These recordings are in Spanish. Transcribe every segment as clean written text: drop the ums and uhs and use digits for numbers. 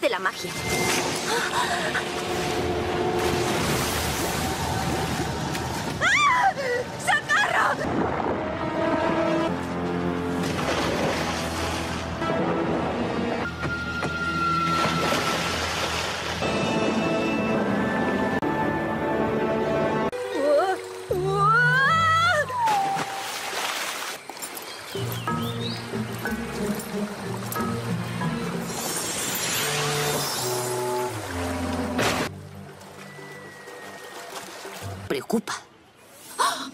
de la magia. ¡Ah! ¡Socorro! Preocupa. ¡Oh!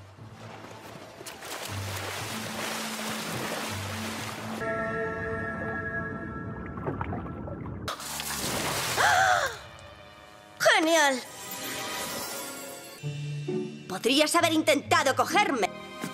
¡Genial! Podrías haber intentado cogerme.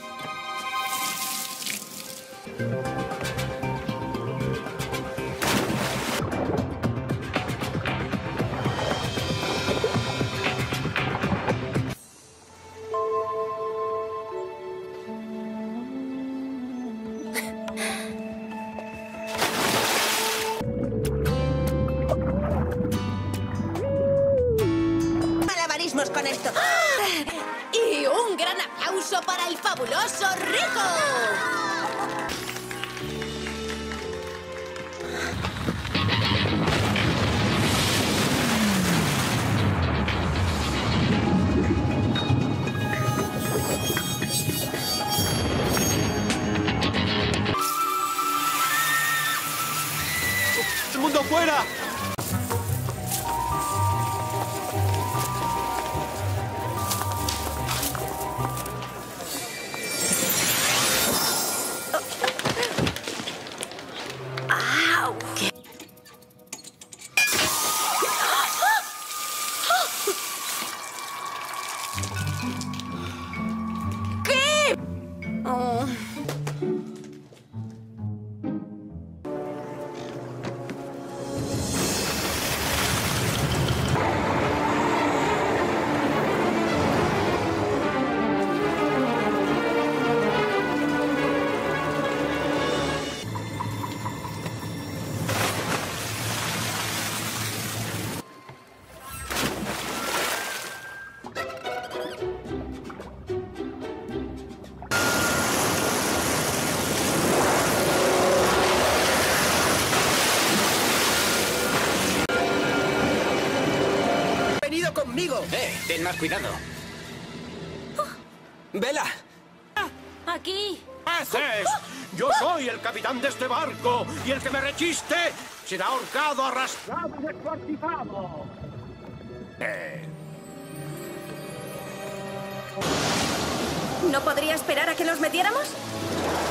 Con esto. Y un gran aplauso para el fabuloso Rico. ¡El mundo fuera! ¿Qué? Oh. ¡Conmigo! Ten más cuidado. ¡Vela! Aquí. ¡Haces! Yo soy el capitán de este barco y el que me rechiste será ahorcado, arrastrado y descuartizado. ¿No podría esperar a que nos metiéramos?